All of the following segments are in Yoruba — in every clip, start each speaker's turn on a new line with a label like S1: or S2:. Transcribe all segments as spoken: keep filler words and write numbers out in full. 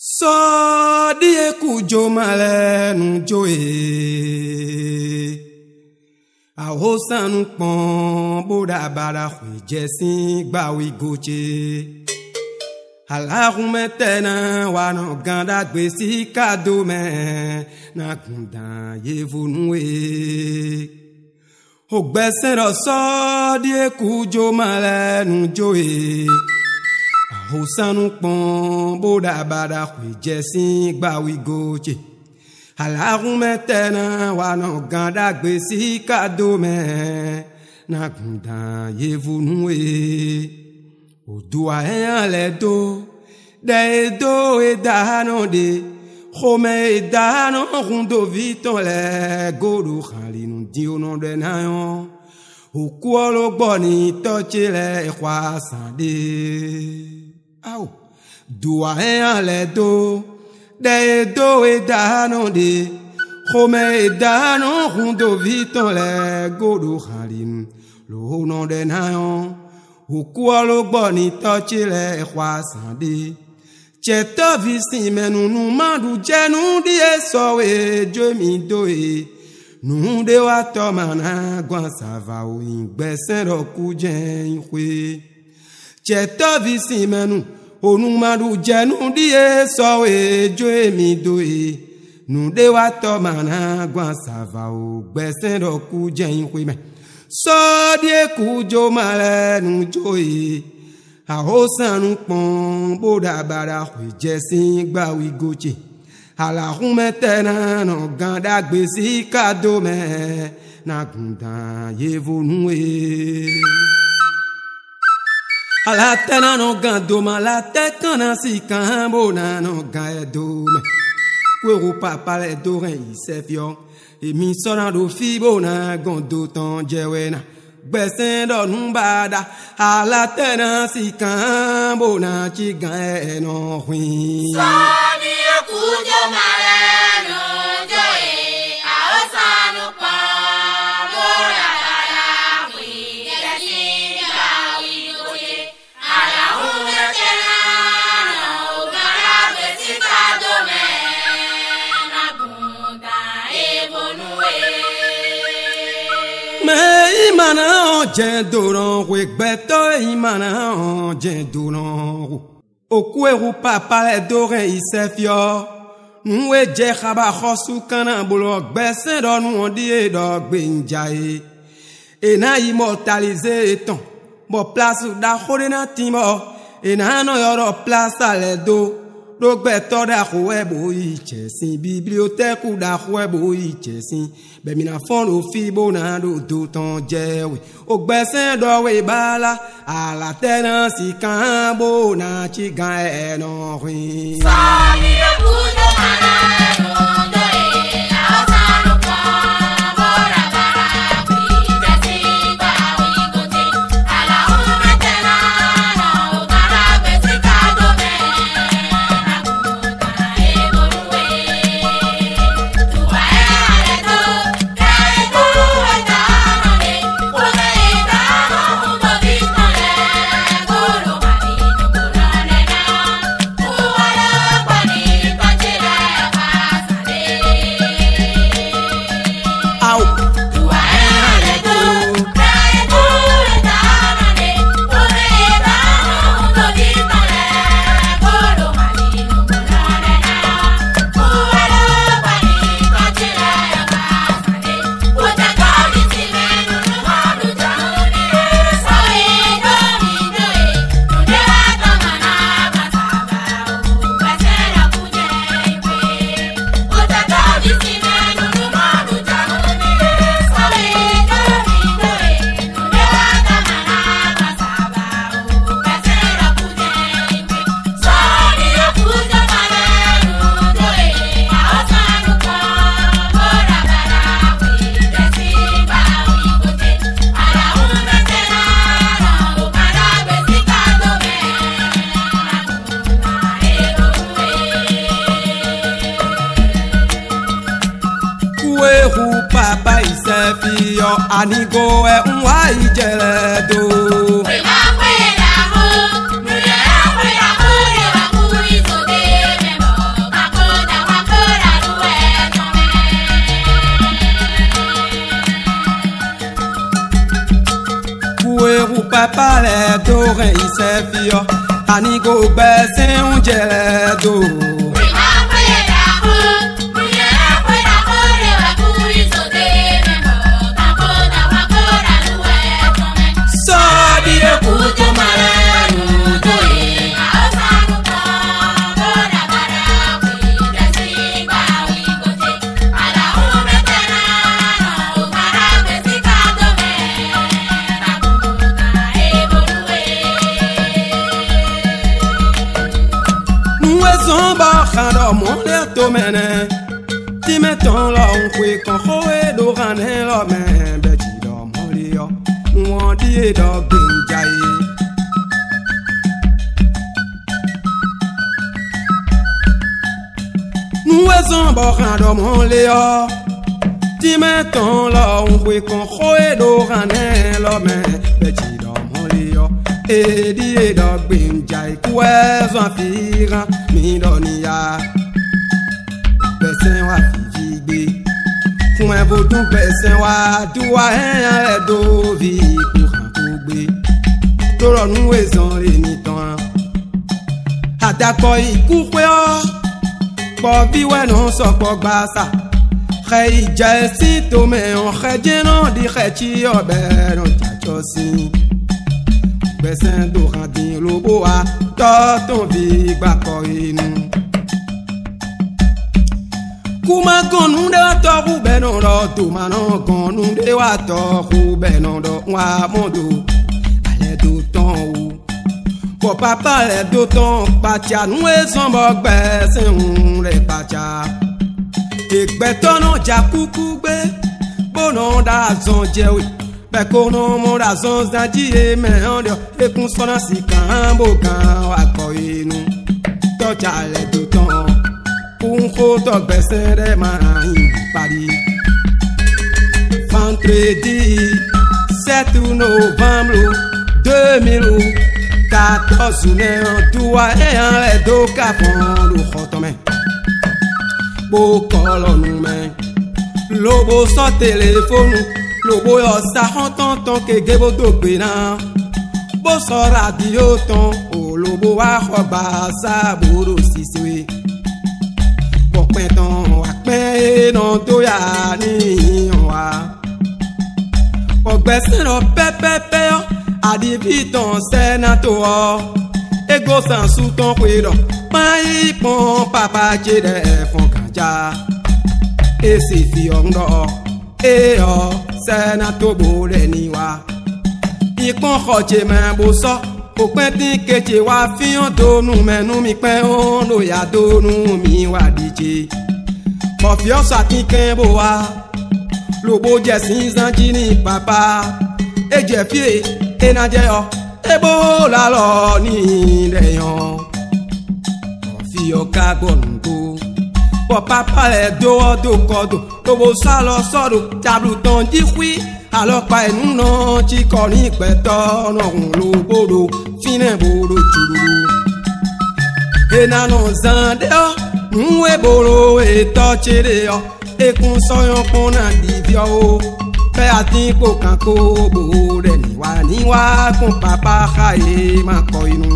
S1: So die kujo male njoe a hosanu pon boda bara jesin gba wi goche Alahun metena wa no ganda gbe si kado me na kundan yevunu e o gbesen ro so die kujo male njoe Hosanu pon boda bada jesin gba wi goche Alahun metena wa no ganda gbe si kado me na kundan yevunu e Odua en le do de do e dano de Home e dano rundo viton le godo khali nu di ono de nayon Okuolo boni toche le kwa sande Au Dua en le do de do e dano de Home e dano rundo viton le godo khali nu lo ono de nayon Okuolo boni toche le kwa sande Cheto visi menu nu mandu jenu di eso e jo mi do e Nu de wa to mana gwan sava o ingbesen ro ku jen kwe Cheto visi menu onu mandu jenu di eso e jo mi do e Nu de wa to mana gwan sava o gbesen ro ku jen kwe me So die kujo male nu joe a hosanu pon boda bara jesin gba wi goche Alahun metena no ganda gbe si kado me na gundan yevonu e Ala tena no gando mala te kana si kan bona no gado me Kwero papa le doren isefio Emi sona do fibo na gondo ton jewena Gbesen do numbada ala tena si kan bona chi gan no hwin
S2: Sani kujo male no joe a osanu pa bora bara wi yesi ga wi goje ala hunwe tena no gara besika do me na gunda evonu
S1: Me imana jen doron we gbeto imana jen doron Okueru papa le doren isefio Nwe je khaba khosu kana bolo gbesen do nu di e do gbenjae E na immortaliser ton Bo place da khore na timo E na no yoro place le do Do gbeto da khoe bo ichesin bibliothèque da khoe bo ichesin Be mina fon o fibo na do do ton jewe O gbesen do we bala ala tena si kan bo na chi gan e no rin
S2: Sani kujo male no joe a osanu pa bora bara wi yesi ga wi goje ala hunwe tena no gara besika do me na gunda evonu Tua e do de do e dano de Ome e dano hundo viton le goro khali nu gurane na Uwalo boni toche le kwa sande
S1: Au
S2: Tua e do de do e dano de Ome e dano hundo viton le goro khali nu gurane na Uwalo boni toche le kwa sande Uta kodi si menu nu mandu janu ni So e do mi do e Nu de wa to mana basaba u Besera kuje ikwe Uta kodi si menu nu mandu janu ni So e do mi do e Nu de wa to mana basaba u Besera kuje ikwe So ni yo kujo male nu do e A osanu pa bora bara wi yesi ba wi goje Ala hunwe tena no gara besika do me na gunda evonu
S1: Kueru papa isefio anigo e nwa ijele do
S2: We ma kwe la ho, nu ye la kwe la ho, ye wa kuri so de me mo
S1: papa le do ren se fio ani go gbe se unje le do mon l'air to mene ti meton la on kwe kon khoe do rane la men be ti do mon lio won di e do ginjai nous ezon bo ran do mon lio ti meton la on kwe kon khoe do rane la men be ti do mon lio e di e do ginjai kwe zo afira mi do niya Besen wa figbe fún ẹ vodun besen wa duwa ẹyan rẹ do vi kuran ko gbe tó rọrùn ezan re ni tan àdàpọ̀ ikú pé ọ́ pọ̀ bí wẹ́nu sọ̀pọ̀ gbàsà xẹ ìjà ẹ̀sìn tó mẹ́hàn xẹ jẹ́nà di xẹ tí ọbẹ̀ náà jàjọ sí besen do ràn dín lóbó wa tọ́ tó fi gbàkọ̀ inú. Kuma gonu de wa toku beno do to mano gonu de wa toku beno do wa modo ale do ton o po papa le do ton pacha nu e son bo gbe se un re pacha egbe tono ja kuku gbe bono da zon je wi be kono mo da zon zanji e me on e kun sona si kan bo kan wa ko inu to ja le do ton un photo besere mai Paris vendredi sept novembre deux mille quatorze ne doa e an le do capon lo khotome bo kolonu me lobo so téléphone lobo yo sa honton ke gebo do gbe na bo so radio ton o lobo wa khoba sa boro siswe pẹ̀tàn àpẹ́ náà tó yà níyàn wá. ọ̀gbẹ́sìn lọ pẹ́pẹ́pẹ́ ọ́ àdìbìtàn sẹ́nàtò ọ́. ego sàǹsù tán pé lọ máyì pọ́n pàpà jẹ́dẹ̀ ẹ̀fọn kàjá. èsì fi ọ̀ǹdọ̀ ẹ̀ ọ́ sẹ́nàtò bò rẹ̀ ní wa. ìpọ́n kọ̀jẹ̀ máa bò sọ́. òpin tí kejì wá fíhàn dónú mẹ́nu mi pẹ́ òun ló yà dónú mi wá díje. kọfí ọ̀sà kíkẹ́ bò wá lóbó jẹ̀sìn zanjí ní pàpà ẹ̀jẹ̀ fíè ẹ̀nàjẹ́ ọ ẹ̀bó lálọ́ ní ìrẹ̀yàn. kọfí ọ̀ká gbọ̀nùgbò pọ̀ pápá rẹ̀ dówọ́ dókọ́dọ̀ lóbó sálọ sọ́dọ̀ tábìlù tán jí wí. alọ́pàá ẹnu náà tí kọ ní ìpẹ́tọ́ ọ̀hún ló bòrò fínẹ̀ bòrò jùlù. ìnáná zàndé ọ́ nùwé bòrò ètò tṣeré ọ́ ekun sọ́yọ́ kún náà dìbí ọ́ o. bẹ́ẹ̀ àti ipò kan kó bò rẹ̀ níwá níwá kún pàpà káyé má kọ inú.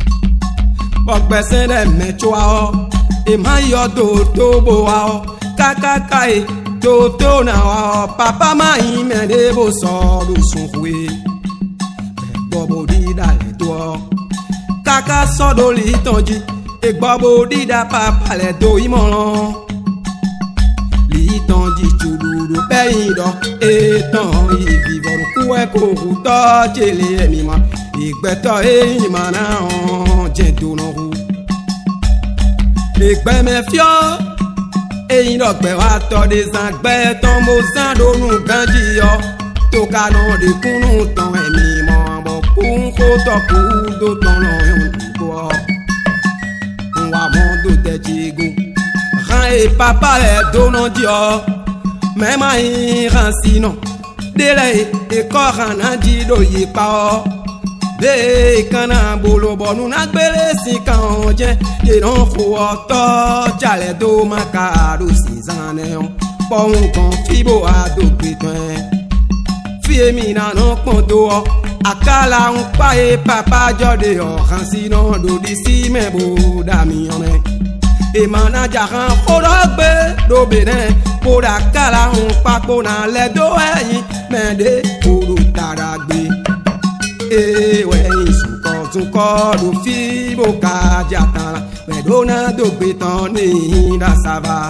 S1: ọ̀gbẹ́sẹ̀ rẹ̀ mẹ́tọ́ ọ́ èmá yọ dòdò bò wá ọ́ kákákáyé. Toto na wa papa ma ime de bo so do sun fwe Bobo di da le to Kaka so do li tonji E bobo di da papa le do imoran Li tonji chuluru pe ido E ton i vivon kuwe koku to chele mi ma Igbeto e ima na on jento no ru Igbe me fio Eyin dọ̀gbẹ́ wa tọ́ de zan gbẹ́ tán mo zan lónú ganji yọ tó ka nà de kúnnú tán ẹ̀mí mọ̀ bọ̀ kún kó tọ̀ kú tó tán lọ ẹ̀hún bọ̀ nwa mọ̀ tó tẹ̀ tsi gun ran e papa rẹ̀ dóná di ọ mẹ́ma yin ran si nọ délẹ̀ ekọ́ ran náà jí do yí pa ọ bẹ́ẹ̀ kanna bolo bọ̀ nuna gbélé sí kan jẹ́ yéèna kó ọtọ́ jalè tó má ka do sísan ẹ̀ ọ́ pọ̀hún kan fíbò àdógbè tán ẹ̀ fie mina no ponto akala un pa e papa jode o hansino do di si me bo da mi ome e mana jaran orogbe do bene por akala un pa po na le do eyin me de oru taragbe e we suko suko do fi bo ka jatan me do na do gbe tan ni da sava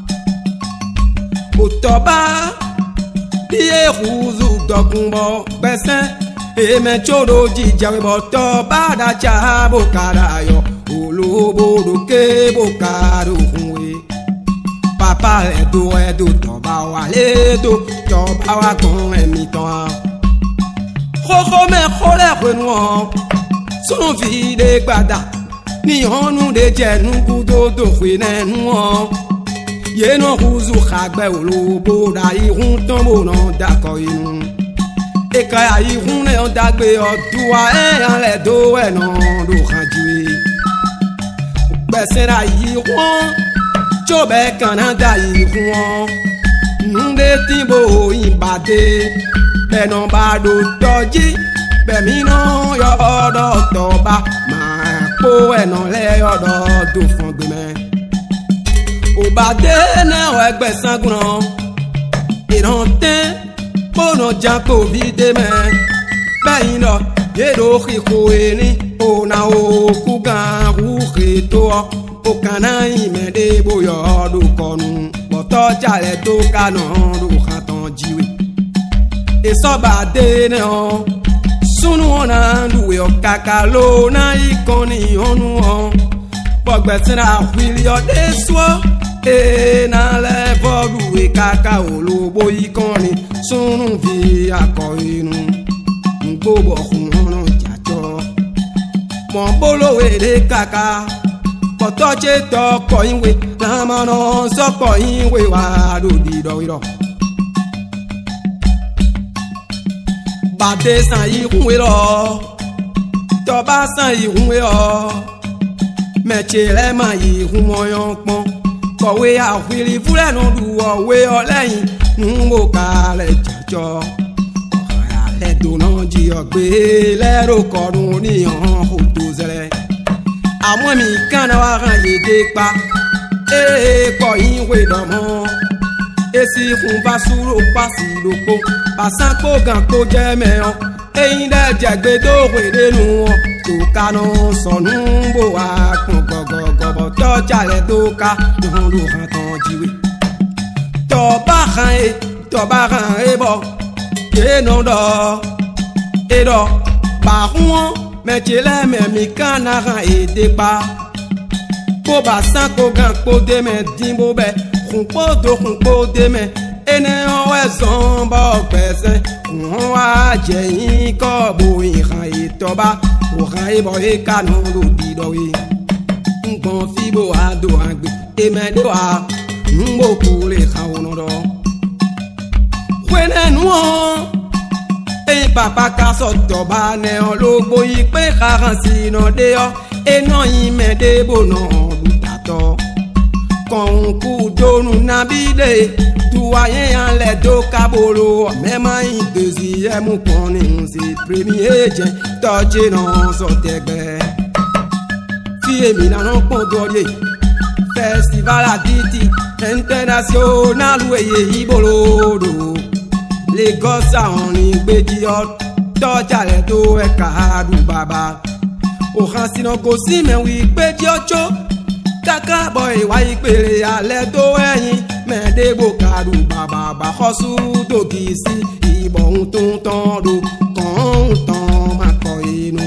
S1: o toba Iye kuzu dokunbo pesen eme choro jijawe boto bada cha bokara yo olobo doke bokaro hunwe papa edo edo toba wale do toba wa kon emi ton koko me kole kwenu sunu fi de gbada ni honu de jenu kudo do kwenu Yeno kuzu khagbe olobo da ihun ton mo no dako inu e ka ihun ne on dagbe odua e an le do e no do khanjue gbesera ihun chobe kanada ihun nunde timbo ibade be no ba do toji be mi no yo do to ba ma po e no le yo do do fun gbe me Obade na wegbe sangunan Irante Bono janko vide me Bayino Yedo kiko eni Ona o kugan Ruke to Okana ime de boyo do konu Boto jale do kanon do khanton jiwe E so bade ne on Sunu ona nduwe o kakalo na ikoni onu on Bogbesina wili o deswo E na le vodu e kaka olobo ikoni sunu vi akoinu Mbobo kunono jacho Mombolo we de kaka Potoche toko inwe Lamano soko inwe wado dido wiro Bade san ihunwe lo Toba san ihunwe lo Mechele ma ihunmo yon pon Kowe awili fule no du owe oleyin Nmo kale jajo Ọ̀hara lẹ́dùn náà jí ọgbé lẹ́rọ kọrùn níyàn òtò zẹlẹ̀ Àwọn mi kánà wá hàn yédè pa Ee kọ ìwé dọ̀mọ́ Esi fún bá súrò pàṣì lóko Pàṣápò gan kó jẹ́ mẹ́hàn Eyín dẹ́jẹ̀ gbé dóòwé dénú wọn Tòkánà sọ̀nù bò wá pọ̀n gọ̀gọ̀gọ̀bọ̀ tọ́jàlẹ̀ tó ká lóhun ló hàn tán jíwé. Tọ́ba hàn é tọ́ba hàn é bọ̀ kéènà dọ̀ é dọ̀ bàhún wọn mẹ̀tsẹ̀lẹ̀ mẹ̀mí kánà hàn èdè pa. Kó bá sàn kó gàn kó dé mẹ̀ dìbò bẹ̀ kún kó do kún kó dé mẹ̀ ẹnẹ ọwẹ́ zọ́n bọ̀ gbẹ̀sẹ̀ wọ́n wá jẹ̀yìn kọ́ bóyin hàn ètọ́ba. Oran ebo e kanon do didowe Ngbon fibo a do agbe Eme do a Mbo kule khawono do Kwene nouan E papa ka soto ba ne on lobo ikpe karansi no de yo E non ime de bonon butato Kon kou do nou nabide Douayen an le do kabolo Mema in deuxième ou konen si premier jen Toche non sotegbe Fie mi nanon pondolye Festival aditi International weye ibolodo Lagos a on igbe diot Toche ale do e kadu baba O hansi non kosi men wi igbe diocho Kaka boy wa ikpere ale do eyin Mẹ́ẹ̀dẹ́gbò kàrú bàbà bàkọ́sù dògì sí ìbọn ohun tó ń tán ro kàn ń tán máa kọ inú.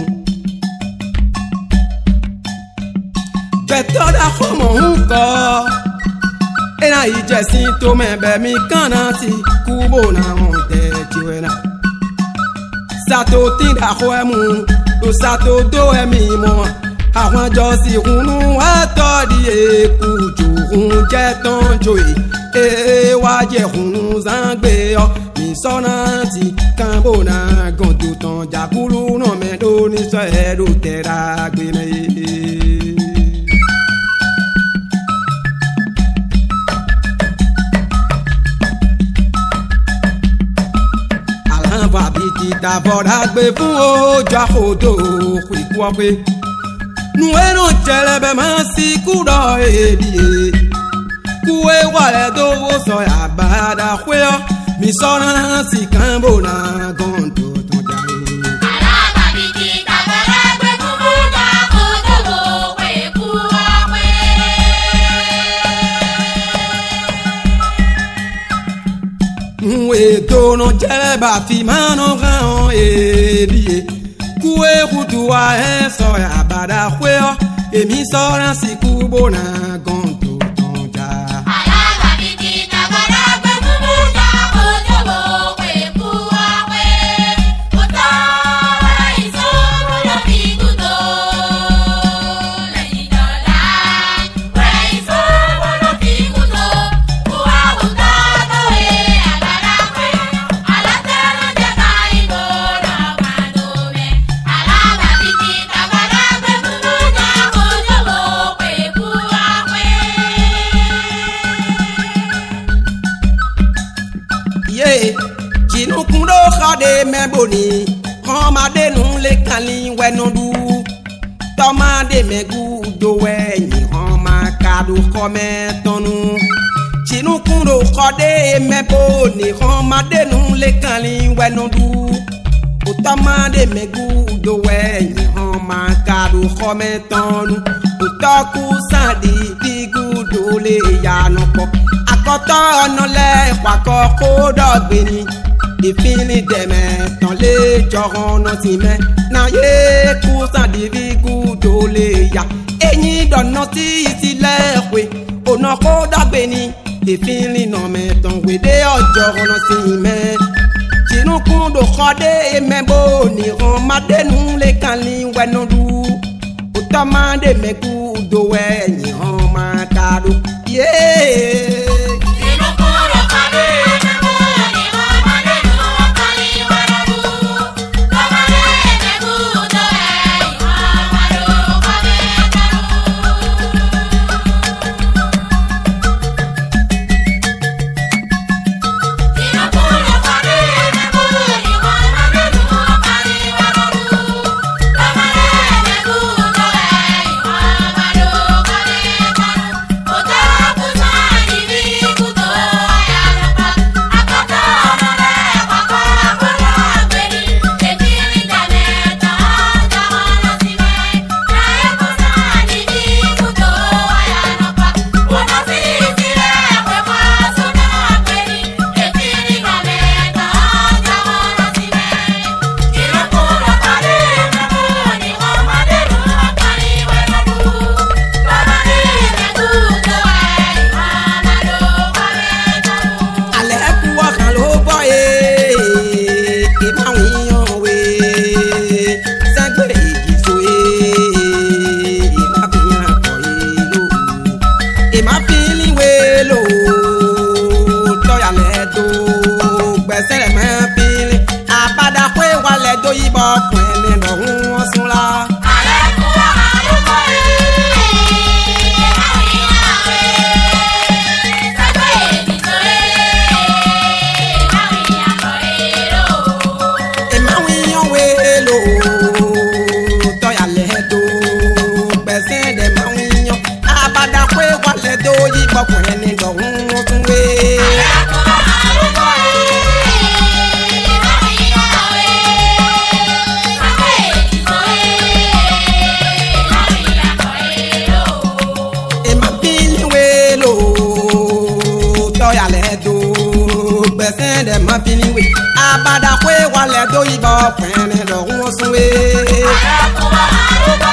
S1: Bẹ̀tọ́ dákọ̀ mọ̀ ń kọ́ ẹ̀nà ìjẹ̀sìn tó mẹ̀bẹ̀ mi kànnà sí kúbò náà wọ́n tẹ̀ jíwẹ́ náà. Sàtò tí dàkọ̀ ẹ̀ mú ló sàtò dó ẹ̀mí mọ́ àwọn àjọsí ìhùnú àtọ́dí èkú jòhún jẹ́ tán jòyè ee wá jẹ́ ìhùnú zangbe ọ́ mi sọ́nà tí kàmbó náà gàn tó tán jàkúrú náà mẹ́dó ní sọ ẹ̀rọ tẹ̀ra gbé mẹ́. D'abord gbe fún ojú àkótó kú ọpẹ nu ẹnu jẹlẹbẹ máa sí kúrọ èdè kú ewa rẹ tó wó sọ àbádà pé ọ mi sọ̀rọ̀ náà sì kàn bò náà gan tó tán jáde.
S2: Alábàbíjì tàbọ̀rẹ́ gbé fún ojú àkótó pé kú ọpẹ.
S1: Nu ètò náà jẹlẹbà fi máa nà kàn èdè kú ekutu wa ẹ sọ àbádà pé ọ èmi sọ̀rọ̀ sí kú bò náà gan tó tán já.
S2: Alábàbíjì tàbọ̀rẹ́ gbé fún ojú àkótó pé kú ọpẹ. Kò tọ́ ìṣòro lọ fi kútó lẹ́yìn dọ́là. Rẹ̀ ìṣòro lọ fi kútó. Kú àwùjọ tó wé àgbàrá pé. Alátẹ̀rọ̀ jẹ́ ká ìgboro máa tó mẹ́. Alábàbíjì tàbọ̀rẹ́ gbé fún ojú àkótó pé kú ọpẹ.
S1: Ye jinukundo xɔde mɛboni xɔmadenu le kali wɛnudu tɔmade mɛgu do wɛnyi xɔma kadu xɔmɛ tɔnu jinukundo xɔde mɛboni xɔmadenu le kali wɛnudu tɔmade mɛgu do wɛnyi xɔma kadu xɔmɛ tɔnu tɔku sandi figu do le yanɔkɔ akɔtɔ nɔlɛ xɔakɔ kó dɔgbeni ìfini dɛmɛ tɔn le jɔrɔn nɔsi mɛ na ye kusan divi kudo le ya eyin dɔnɔ ti isi lɛ koe onɔ kó dɔgbeni ìfini nɔmɛ tɔn wede ɔjɔrɔn nɔsi mɛ tinukun do xɔ de mɛ bo ni hɔn madenu le kali wɛnudu otɔma de mɛ kudo wɛ nyi hɔn ma ka do yee.
S2: Abada kwe wale do ibo pene do won sunwe.